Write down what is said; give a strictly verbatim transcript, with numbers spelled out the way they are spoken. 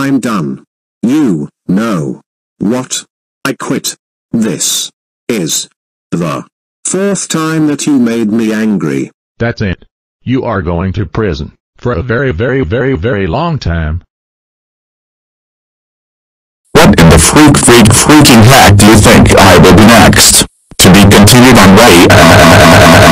I'm done. You know what? I quit. This is the fourth time that you made me angry. That's it. You are going to prison for a very very very very long time. What in the freak freak freaking heck do you think I will be next? To be continued on Reddit.